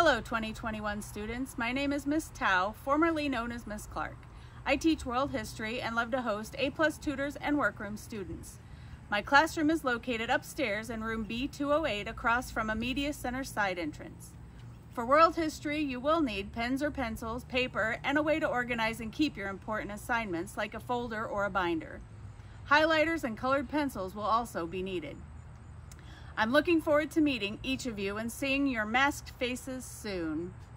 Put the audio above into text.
Hello 2021 students, my name is Miss Towe, formerly known as Miss Clark. I teach world history and love to host A+ tutors and workroom students. My classroom is located upstairs in room B208 across from a media center side entrance. For world history, you will need pens or pencils, paper, and a way to organize and keep your important assignments like a folder or a binder. Highlighters and colored pencils will also be needed. I'm looking forward to meeting each of you and seeing your masked faces soon.